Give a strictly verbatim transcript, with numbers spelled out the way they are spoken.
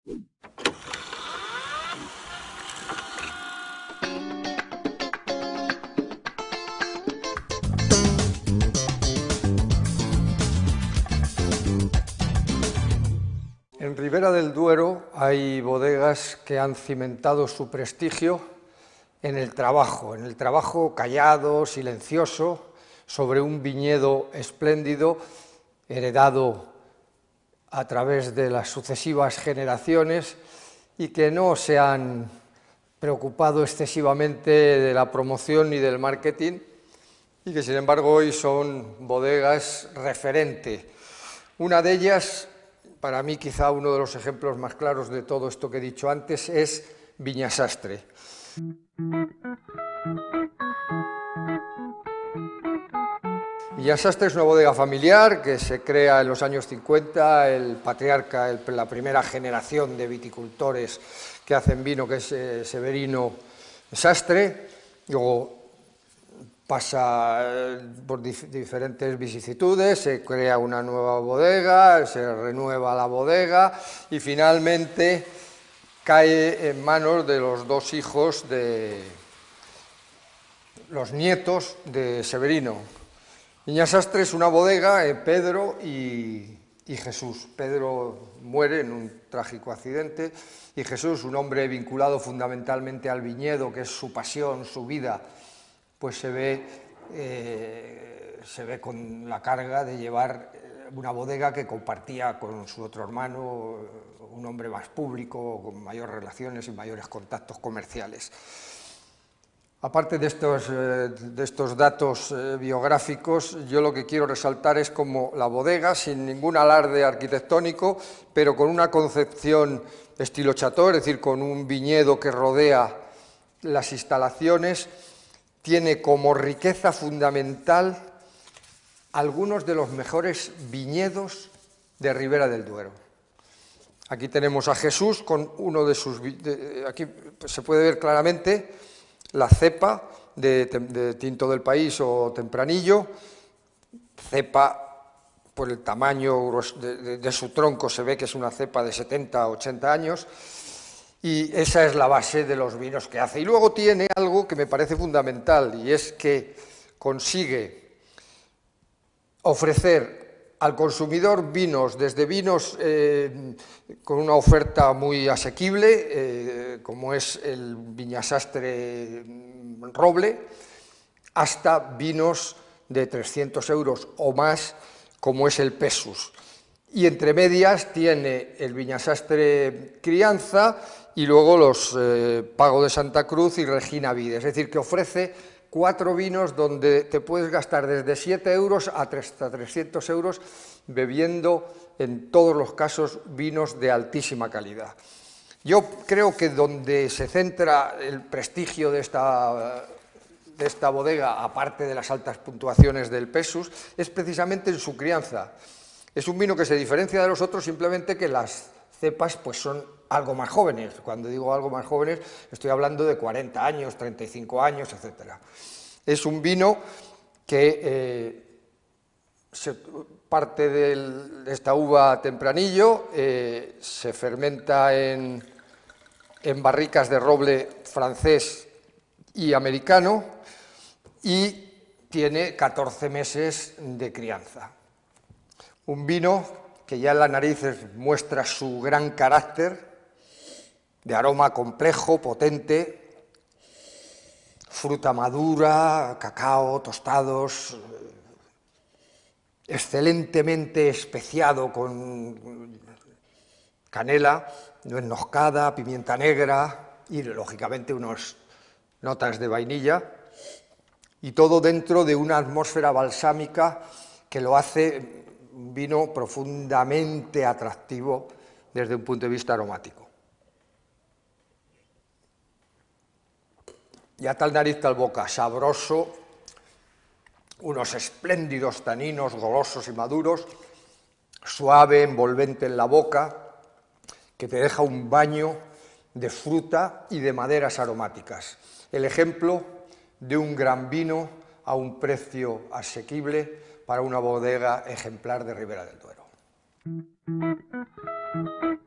En Ribera del Duero hay bodegas que han cimentado su prestigio en el trabajo, en el trabajo callado, silencioso, sobre un viñedo espléndido, heredado a través de las sucesivas generaciones y que no se han preocupado excesivamente de la promoción ni del marketing y que sin embargo hoy son bodegas referente. Una de ellas, para mí quizá uno de los ejemplos más claros de todo esto que he dicho antes, es Viñasastre. Viñasastre es una bodega familiar que se crea en los años cincuenta, el patriarca, el, la primera generación de viticultores que hacen vino, que es eh, Severino Sastre, luego pasa por dif diferentes vicisitudes, se crea una nueva bodega, se renueva la bodega y finalmente cae en manos de los dos hijos de los nietos de Severino. Viñasastre es una bodega, eh, Pedro y, y Jesús. Pedro muere en un trágico accidente y Jesús, un hombre vinculado fundamentalmente al viñedo, que es su pasión, su vida, pues se ve, eh, se ve con la carga de llevar una bodega que compartía con su otro hermano, un hombre más público, con mayores relaciones y mayores contactos comerciales. Aparte de estos, eh, de estos datos eh, biográficos, yo lo que quiero resaltar es como la bodega, sin ningún alarde arquitectónico, pero con una concepción estilo Chateau, es decir, con un viñedo que rodea las instalaciones, tiene como riqueza fundamental algunos de los mejores viñedos de Ribera del Duero. Aquí tenemos a Jesús con uno de sus... De, aquí se puede ver claramente la cepa de, de Tinto del País o Tempranillo, cepa por el tamaño de, de, de su tronco, se ve que es una cepa de setenta a ochenta años, y esa es la base de los vinos que hace. Y luego tiene algo que me parece fundamental, y es que consigue ofrecer al consumidor vinos, desde vinos eh, con una oferta muy asequible, eh, como es el Viñasastre Roble, hasta vinos de trescientos euros o más, como es el Pesus. Y entre medias tiene el Viñasastre Crianza y luego los eh, Pago de Santa Cruz y Regina Vide, es decir, que ofrece cuatro vinos donde te puedes gastar desde siete euros hasta trescientos euros bebiendo, en todos los casos, vinos de altísima calidad. Yo creo que donde se centra el prestigio de esta, de esta bodega, aparte de las altas puntuaciones del Pesus, es precisamente en su crianza. Es un vino que se diferencia de los otros simplemente que las cepas pues, son algo más jóvenes. Cuando digo algo más jóvenes, estoy hablando de cuarenta años, treinta y cinco años, etcétera. Es un vino que eh, se, parte del, de esta uva Tempranillo, eh, se fermenta en, en barricas de roble francés y americano y tiene catorce meses de crianza. Un vino que ya en las narices muestra su gran carácter, de aroma complejo, potente, fruta madura, cacao, tostados, excelentemente especiado con canela, nuez moscada, pimienta negra y, lógicamente, unas notas de vainilla, y todo dentro de una atmósfera balsámica que lo hace un vino profundamente atractivo desde un punto de vista aromático. Ya tal nariz, tal boca, sabroso, unos espléndidos taninos golosos y maduros, suave, envolvente en la boca, que te deja un baño de fruta y de maderas aromáticas. El ejemplo de un gran vino a un precio asequible para una bodega ejemplar de Ribera del Duero.